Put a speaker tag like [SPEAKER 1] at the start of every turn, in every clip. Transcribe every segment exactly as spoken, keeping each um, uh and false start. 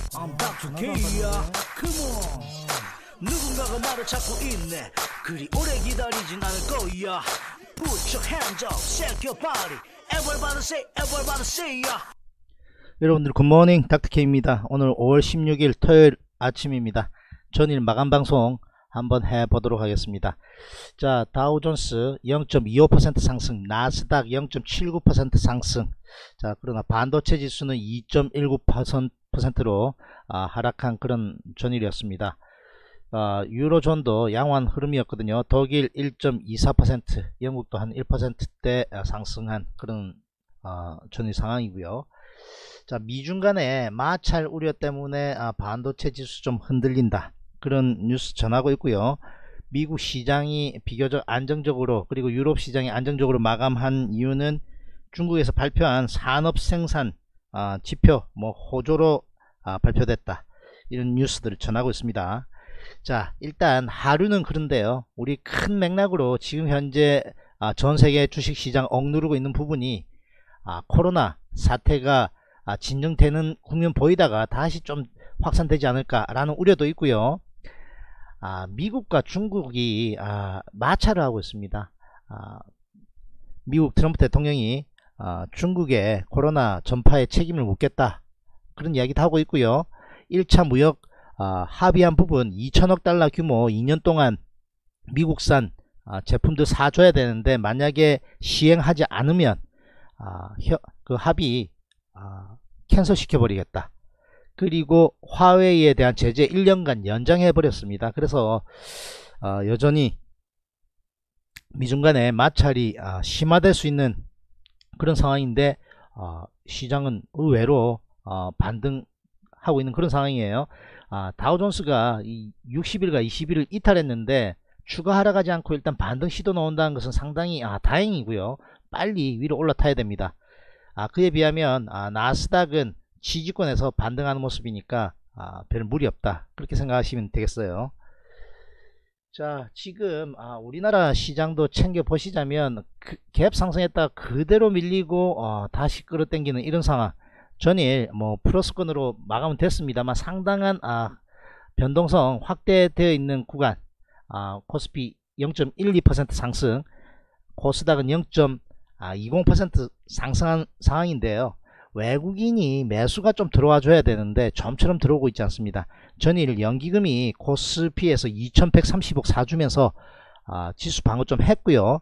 [SPEAKER 1] I'm 닥터 K야. Come on. 누군가가 나를 찾고 있네. 그리 오래 기다리진 않을 거야. Put your hands up, shake your body. Everybody say, everybody say ya.
[SPEAKER 2] 여러분들 굿모닝 닥터 K입니다. 오늘 오월 십육일 토요일 아침입니다. 전일 마감 방송 한번 해보도록 하겠습니다. 자, 다우존스 영 점 이오 퍼센트 상승, 나스닥 영 점 칠구 퍼센트 상승. 자, 그러나 반도체 지수는 이 점 일구 퍼센트로 아, 하락한 그런 전일이었습니다. 아, 유로존도 양호한 흐름이었거든요. 독일 일 점 이사 퍼센트, 영국도 한 일 퍼센트대 상승한 그런 아, 전일 상황이고요. 자, 미중 간의 마찰 우려 때문에 아, 반도체 지수 좀 흔들린다, 그런 뉴스 전하고 있고요. 미국 시장이 비교적 안정적으로, 그리고 유럽 시장이 안정적으로 마감한 이유는 중국에서 발표한 산업 생산 아, 지표 뭐 호조로 아, 발표됐다, 이런 뉴스들을 전하고 있습니다. 자, 일단 하루는 그런데요, 우리 큰 맥락으로 지금 현재 아, 전세계 주식시장 억누르고 있는 부분이 아, 코로나 사태가 아, 진정되는 국면 보이다가 다시 좀 확산되지 않을까 라는 우려도 있고요. 아, 미국과 중국이 아, 마찰을 하고 있습니다. 아, 미국 트럼프 대통령이 아, 중국의 코로나 전파에 책임을 묻겠다, 그런 이야기도 하고 있고요. 일 차 무역 아, 합의한 부분 이천억 달러 규모 이 년 동안 미국산 아, 제품들 사줘야 되는데, 만약에 시행하지 않으면 아, 혀, 그 합의 아, 캔슬 시켜버리겠다. 그리고 화웨이에 대한 제재 일 년간 연장해 버렸습니다. 그래서 어, 여전히 미중 간의 마찰이 어, 심화될 수 있는 그런 상황인데, 어, 시장은 의외로 어, 반등하고 있는 그런 상황이에요. 아, 다우존스가 이 육십 일과 이십 일을 이탈했는데 추가 하락하지 않고 일단 반등 시도 나온다는 것은 상당히 아, 다행이고요. 빨리 위로 올라타야 됩니다. 아, 그에 비하면 아, 나스닥은 지지권에서 반등하는 모습이니까 아, 별 무리 없다, 그렇게 생각하시면 되겠어요. 자, 지금 아, 우리나라 시장도 챙겨 보시자면 그, 갭 상승했다가 그대로 밀리고 어, 다시 끌어당기는 이런 상황. 전일 뭐 플러스권으로 마감은 됐습니다만 상당한 아, 변동성 확대되어 있는 구간. 아, 코스피 영 점 일이 퍼센트 상승, 코스닥은 영 점 이공 퍼센트 상승한 상황인데요. 외국인이 매수가 좀 들어와 줘야 되는데 좀처럼 들어오고 있지 않습니다. 전일 연기금이 코스피에서 이천백삼십억 사주면서 아, 지수 방어 좀 했고요.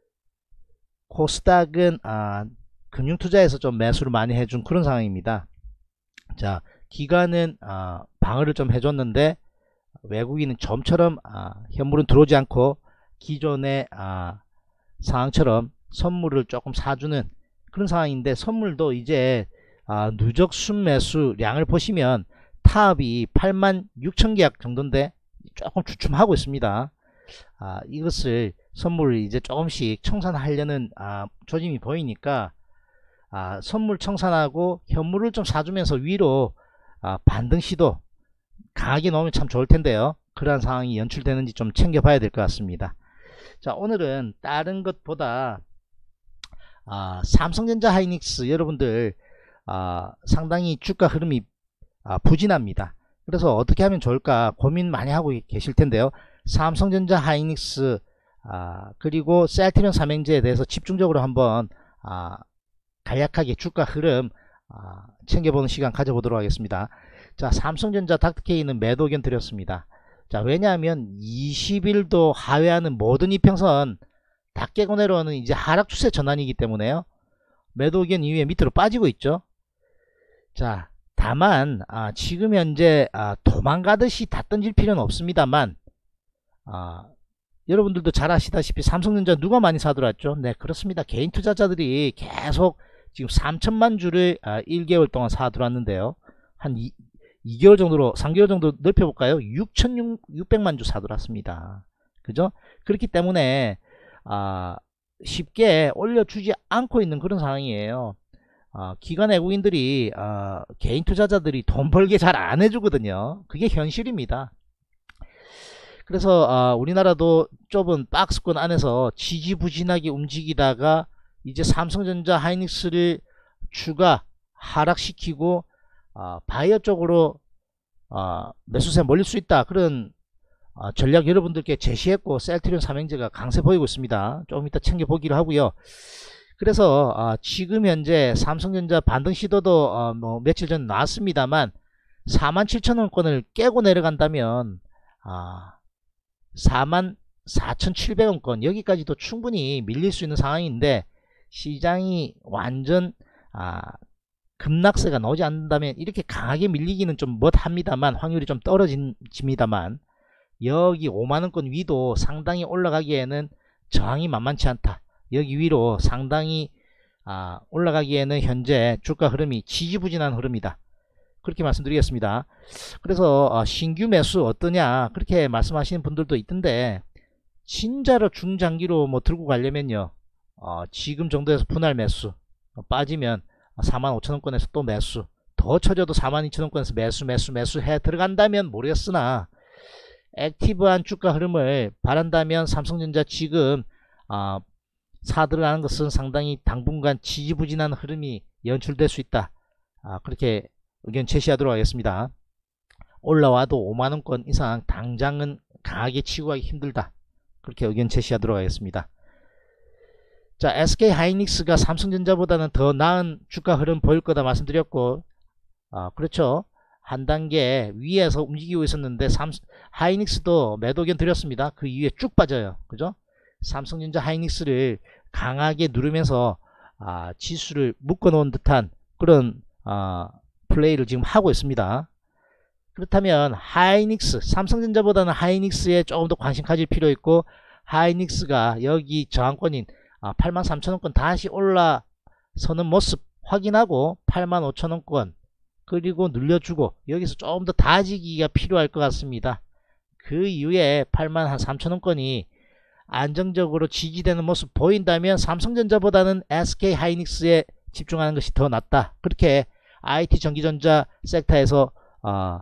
[SPEAKER 2] 코스닥은 아, 금융투자에서 좀 매수를 많이 해준 그런 상황입니다. 자, 기관은 아, 방어를 좀 해줬는데 외국인은 좀처럼 아, 현물은 들어오지 않고 기존의 아, 상황처럼 선물을 조금 사주는 그런 상황인데, 선물도 이제 아, 누적 순매수량을 보시면 탑이 팔만 육천 계약 정도인데 조금 주춤하고 있습니다. 아, 이것을 선물을 이제 조금씩 청산하려는 아, 조짐이 보이니까 아, 선물 청산하고 현물을 좀 사주면서 위로 아, 반등 시도 강하게 나오면 참 좋을 텐데요. 그러한 상황이 연출되는지 좀 챙겨봐야 될 것 같습니다. 자, 오늘은 다른 것보다 아, 삼성전자 하이닉스 여러분들 아, 상당히 주가 흐름이 아, 부진합니다. 그래서 어떻게 하면 좋을까 고민 많이 하고 계실 텐데요. 삼성전자 하이닉스 아, 그리고 셀트리온 삼형제에 대해서 집중적으로 한번 아, 간략하게 주가 흐름 아, 챙겨보는 시간 가져보도록 하겠습니다. 자, 삼성전자 닥터케이는 매도 의견 드렸습니다. 자, 왜냐하면 이십 일도 하회하는 모든 이평선 다 깨고 내려오는 이제 하락 추세 전환이기 때문에요. 매도 의견 이후에 밑으로 빠지고 있죠. 자, 다만 아, 지금 현재 아, 도망가듯이 다 던질 필요는 없습니다만 아, 여러분들도 잘 아시다시피 삼성전자 누가 많이 사들어왔죠? 네, 그렇습니다. 개인 투자자들이 계속 지금 삼천만 주를 아, 일 개월 동안 사들어왔는데요. 한 이, 이 개월 정도로 삼 개월 정도 넓혀볼까요? 육천육백만 주 사들어왔습니다. 그죠? 그렇기 때문에 아, 쉽게 올려주지 않고 있는 그런 상황이에요. 아, 기관 외국인들이 아, 개인 투자자들이 돈 벌게 잘 안 해주거든요. 그게 현실입니다. 그래서 아, 우리나라도 좁은 박스권 안에서 지지부진하게 움직이다가 이제 삼성전자 하이닉스를 추가 하락시키고 아, 바이오 쪽으로 어, 매수세 몰릴 수 있다, 그런 어, 전략 여러분들께 제시했고 셀트리온 삼형제가 강세 보이고 있습니다. 조금 이따 챙겨보기로 하고요. 그래서 어, 지금 현재 삼성전자 반등 시도도 어, 뭐 며칠 전 나왔습니다만 사만 칠천 원권을 깨고 내려간다면 아, 사만 사천칠백 원권 여기까지도 충분히 밀릴 수 있는 상황인데, 시장이 완전 아, 급락세가 나오지 않는다면 이렇게 강하게 밀리기는 좀 못합니다만, 확률이 좀 떨어집니다만, 여기 오만 원권 위도 상당히 올라가기에는 저항이 만만치 않다. 여기 위로 상당히 아, 올라가기에는 현재 주가 흐름이 지지부진한 흐름이다, 그렇게 말씀드리겠습니다. 그래서 어, 신규 매수 어떠냐 그렇게 말씀하시는 분들도 있던데, 진짜로 중장기로 뭐 들고 가려면요, 어, 지금 정도에서 분할 매수 어, 빠지면 사만 오천 원권에서 또 매수, 더 쳐져도 사만 이천 원권에서 매수 매수 매수 해 들어간다면 모르겠으나, 액티브한 주가 흐름을 바란다면 삼성전자 지금 어, 사 들어가는 것은 상당히 당분간 지지부진한 흐름이 연출될 수 있다, 아, 그렇게 의견 제시하도록 하겠습니다. 올라와도 오만 원권 이상 당장은 강하게 치고 가기 힘들다, 그렇게 의견 제시하도록 하겠습니다. 자, 에스케이하이닉스가 삼성전자보다는 더 나은 주가 흐름 보일 거다 말씀드렸고, 아, 그렇죠. 한 단계 위에서 움직이고 있었는데 삼, 하이닉스도 매도 의견 드렸습니다. 그 이후에 쭉 빠져요. 그죠? 삼성전자 하이닉스를 강하게 누르면서 아, 지수를 묶어 놓은 듯한 그런 아, 플레이를 지금 하고 있습니다. 그렇다면 하이닉스, 삼성전자보다는 하이닉스에 조금 더 관심 가질 필요 있고, 하이닉스가 여기 저항권인 아, 팔만 삼천 원권 다시 올라서는 모습 확인하고 팔만 오천 원권 그리고 눌려주고 여기서 조금 더 다지기가 필요할 것 같습니다. 그 이후에 팔만 삼천 원권이 안정적으로 지지되는 모습 보인다면 삼성전자보다는 에스케이하이닉스에 집중하는 것이 더 낫다, 그렇게 아이티 전기전자 섹터에서 어,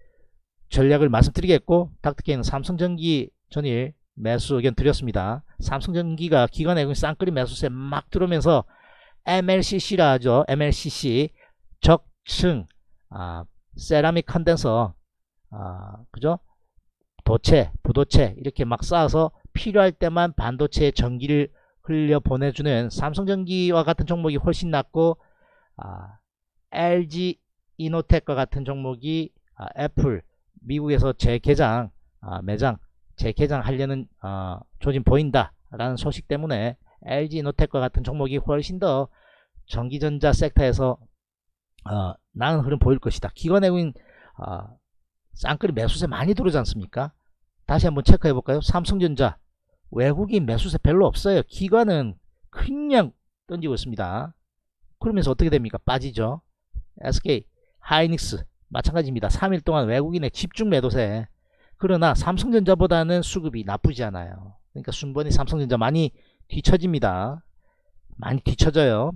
[SPEAKER 2] 전략을 말씀드리겠고, 닥터케이는 삼성전기 전일 매수 의견 드렸습니다. 삼성전기가 기관 외국인 쌍끌이 매수세 막 들어오면서 엠엘씨씨라 하죠. 엠엘씨씨 적층 아, 세라믹 컨덴서 아, 그죠? 도체, 부도체 이렇게 막 쌓아서 필요할 때만 반도체에 전기를 흘려 보내주는 삼성전기와 같은 종목이 훨씬 낫고, 아, 엘지 이노텍과 같은 종목이 아, 애플 미국에서 재개장 아, 매장 재개장 하려는 어, 조짐 보인다 라는 소식 때문에 엘지 이노텍과 같은 종목이 훨씬 더 전기전자 섹터에서 어, 나은 흐름 보일 것이다. 기관 외국인 어, 쌍끌이 매수세 많이 들어오지 않습니까? 다시 한번 체크해 볼까요? 삼성전자 외국인 매수세 별로 없어요. 기관은 그냥 던지고 있습니다. 그러면서 어떻게 됩니까? 빠지죠. 에스케이 하이닉스 마찬가지입니다. 삼 일 동안 외국인의 집중 매도세. 그러나 삼성전자보다는 수급이 나쁘지 않아요. 그러니까 순번이 삼성전자 많이 뒤처집니다. 많이 뒤처져요.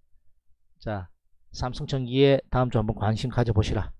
[SPEAKER 2] 자, 삼성전기에 다음 주 한번 관심 가져보시라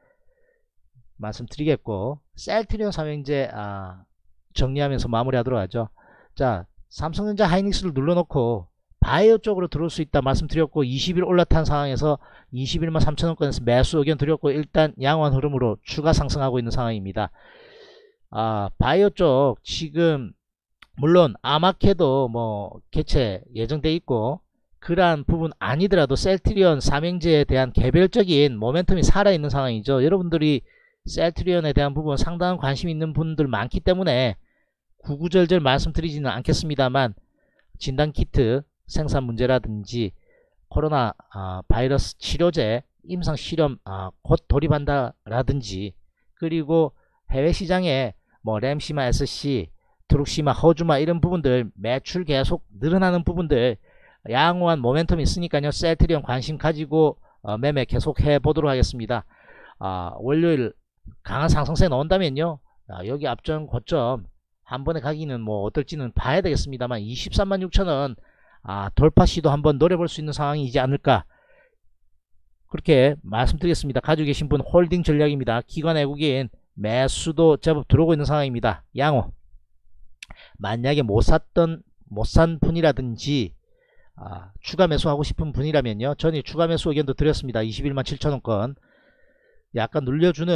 [SPEAKER 2] 말씀드리겠고, 셀트리온 삼형제 아, 정리하면서 마무리하도록 하죠. 자, 삼성전자 하이닉스를 눌러놓고 바이오 쪽으로 들어올 수 있다 말씀드렸고, 이십 일 올라탄 상황에서 이십일만 삼천 원권에서 매수 의견 드렸고, 일단 양호한 흐름으로 추가 상승하고 있는 상황입니다. 아, 바이오 쪽 지금 물론 아마케도 뭐 개최 예정돼 있고, 그러한 부분 아니더라도 셀트리온 삼형제에 대한 개별적인 모멘텀이 살아있는 상황이죠. 여러분들이 셀트리온에 대한 부분 상당한 관심 있는 분들 많기 때문에 구구절절 말씀드리지는 않겠습니다만, 진단키트 생산 문제라든지 코로나 아, 바이러스 치료제 임상 실험 아, 곧 돌입한다 라든지, 그리고 해외 시장에 뭐 램시마 에스씨, 트룩시마, 허주마 이런 부분들 매출 계속 늘어나는 부분들 양호한 모멘텀이 있으니까요. 셀트리온 관심 가지고 어, 매매 계속 해 보도록 하겠습니다. 아, 월요일 강한 상승세 나온다면요, 아, 여기 앞전 고점 한 번에 가기는 뭐 어떨지는 봐야 되겠습니다만, 이십삼만 육천 원 아, 돌파 시도 한번 노려볼 수 있는 상황이지 않을까, 그렇게 말씀드리겠습니다. 가지고 계신 분 홀딩 전략입니다. 기관 외국인 매수도 제법 들어오고 있는 상황입니다. 양호. 만약에 못 샀던 못 산 분이라든지 아, 추가 매수하고 싶은 분이라면요, 전에 추가 매수 의견도 드렸습니다. 이십일만 칠천 원권 약간 눌려주는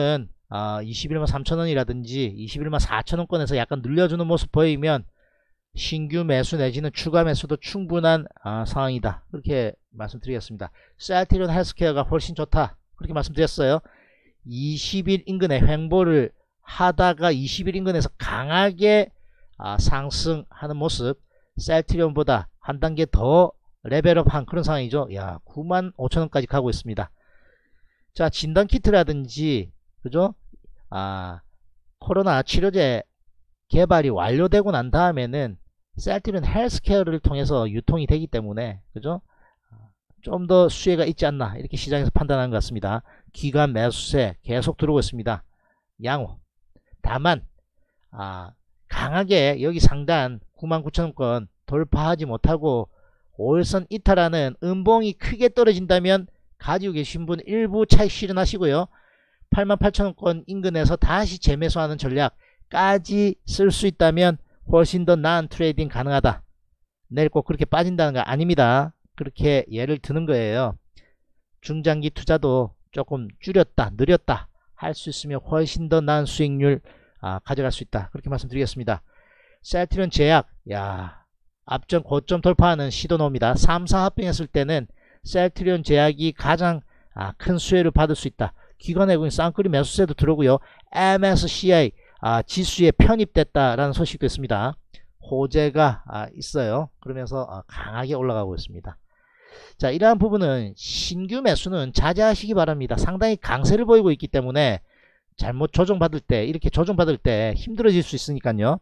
[SPEAKER 2] 어, 이십일만 삼천원이라든지 이십일만 사천원권에서 약간 늘려주는 모습 보이면 신규 매수 내지는 추가 매수도 충분한 어, 상황이다. 그렇게 말씀드리겠습니다. 셀트리온 헬스케어가 훨씬 좋다. 그렇게 말씀드렸어요. 이십 일 인근에 횡보를 하다가 이십 일 인근에서 강하게 아, 상승하는 모습, 셀트리온보다 한 단계 더 레벨업한 그런 상황이죠. 야, 구만 오천원까지 가고 있습니다. 자, 진단키트라든지 그죠? 아, 코로나 치료제 개발이 완료되고 난 다음에는 셀트리온 헬스케어를 통해서 유통이 되기 때문에 그죠? 좀 더 수혜가 있지 않나 이렇게 시장에서 판단하는 것 같습니다. 기관 매수세 계속 들어오고 있습니다. 양호. 다만 아, 강하게 여기 상단 구만 구천원권 돌파하지 못하고 오일선 이탈하는 음봉이 크게 떨어진다면 가지고 계신 분 일부 차익 실현하시고요. 팔만 팔천원권 인근에서 다시 재매수하는 전략까지 쓸 수 있다면 훨씬 더 나은 트레이딩 가능하다. 내일 꼭 그렇게 빠진다는 거 아닙니다. 그렇게 예를 드는 거예요. 중장기 투자도 조금 줄였다 느렸다 할 수 있으면 훨씬 더 나은 수익률 아, 가져갈 수 있다. 그렇게 말씀드리겠습니다. 셀트리온 제약, 야, 앞전 고점 돌파하는 시도 나옵니다. 삼, 사 합병했을 때는 셀트리온 제약이 가장 아, 큰 수혜를 받을 수 있다. 기관 외국인 쌍끌이 매수세도 들어오고요. 엠에스시아이 아, 지수에 편입됐다라는 소식도 있습니다. 호재가 아, 있어요. 그러면서 아, 강하게 올라가고 있습니다. 자, 이러한 부분은 신규 매수는 자제하시기 바랍니다. 상당히 강세를 보이고 있기 때문에 잘못 조정받을 때 이렇게 조정받을 때 힘들어질 수 있으니까요.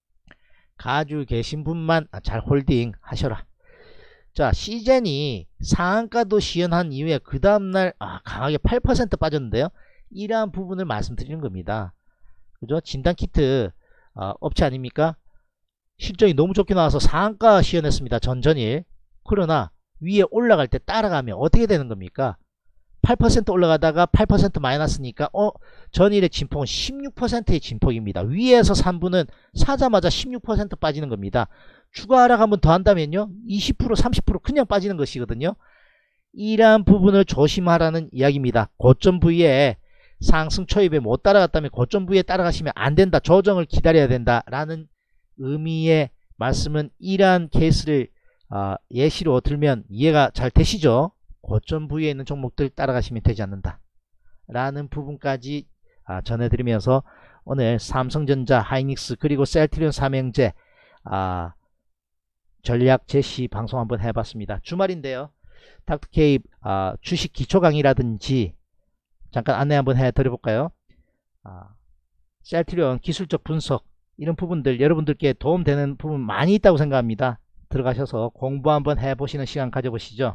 [SPEAKER 2] 가지고 계신 분만 잘 홀딩 하셔라. 자, 시젠이 상한가도 시연한 이후에 그 다음날 아, 강하게 팔 퍼센트 빠졌는데요. 이러한 부분을 말씀드리는 겁니다. 그죠? 진단키트 어, 업체 아닙니까? 실적이 너무 좋게 나와서 상한가 시연했습니다. 전전일. 그러나 위에 올라갈 때 따라가면 어떻게 되는 겁니까? 팔 퍼센트 올라가다가 팔 퍼센트 마이너스니까 어 전일의 진폭은 십육 퍼센트의 진폭입니다. 위에서 산 분은 사자마자 십육 퍼센트 빠지는 겁니다. 추가 하락 한번 더 한다면요 이십 퍼센트 삼십 퍼센트 그냥 빠지는 것이거든요. 이러한 부분을 조심하라는 이야기입니다. 고점 부위에 상승 초입에 못 따라갔다면 고점 부위에 따라가시면 안된다. 조정을 기다려야 된다 라는 의미의 말씀은 이러한 케이스를 어, 예시로 들면 이해가 잘 되시죠? 고점 부위에 있는 종목들 따라가시면 되지 않는다 라는 부분까지 아, 전해드리면서 오늘 삼성전자, 하이닉스 그리고 셀트리온 삼형제 아, 전략 제시 방송 한번 해봤습니다. 주말인데요. 닥터케이 아, 주식 기초 강의라든지 잠깐 안내 한번 해드려볼까요? 아, 셀트리온 기술적 분석 이런 부분들 여러분들께 도움되는 부분 많이 있다고 생각합니다. 들어가셔서 공부 한번 해보시는 시간 가져보시죠.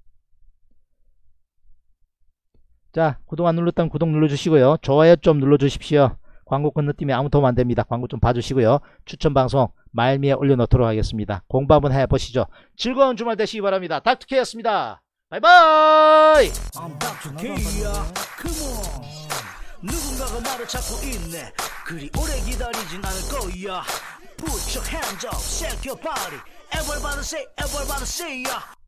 [SPEAKER 2] 자, 구독 안 눌렀다면 구독 눌러주시고요. 좋아요 좀 눌러주십시오. 광고 건너뛰면 아무 도움 안됩니다. 광고 좀 봐주시고요. 추천방송 말미에 올려놓도록 하겠습니다. 공부 한번 해보시죠. 즐거운 주말 되시기 바랍니다. 닥터케이였습니다. 바이바이.
[SPEAKER 1] I'm 닥터 K야. Come on. 누군가가 나를 찾고 있네. 그리 오래 기다리진 않을 거야. Put your hands up, shake your body. Everybody say, everybody say, yeah.